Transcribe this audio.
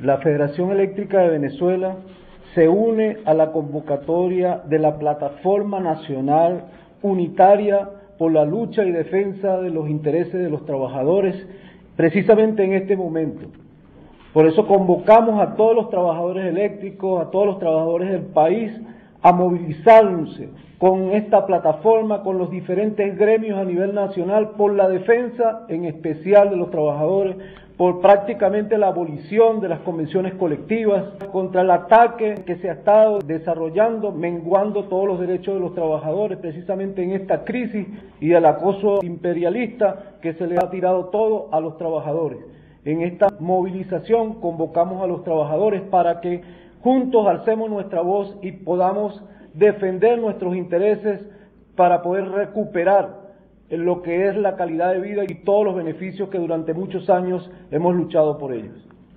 La Federación Eléctrica de Venezuela se une a la convocatoria de la Plataforma Nacional Unitaria por la lucha y defensa de los intereses de los trabajadores, precisamente en este momento. Por eso convocamos a todos los trabajadores eléctricos, a todos los trabajadores del país, a movilizarse con esta plataforma, con los diferentes gremios a nivel nacional, por la defensa en especial de los trabajadores, por prácticamente la abolición de las convenciones colectivas, contra el ataque que se ha estado desarrollando, menguando todos los derechos de los trabajadores, precisamente en esta crisis, y el acoso imperialista que se le ha tirado todo a los trabajadores. En esta movilización convocamos a los trabajadores para que juntos alcemos nuestra voz y podamos defender nuestros intereses para poder recuperar lo que es la calidad de vida y todos los beneficios que durante muchos años hemos luchado por ellos.